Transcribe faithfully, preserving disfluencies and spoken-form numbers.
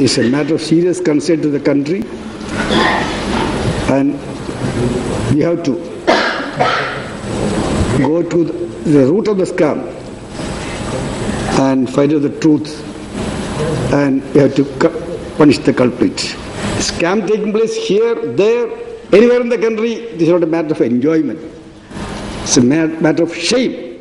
is a matter of serious concern to the country, and we have to go to the root of the scam and find out the truth, and we have to punish the culprit. Scam taking place here, there, anywhere in the country, this is not a matter of enjoyment. It's a matter of shame.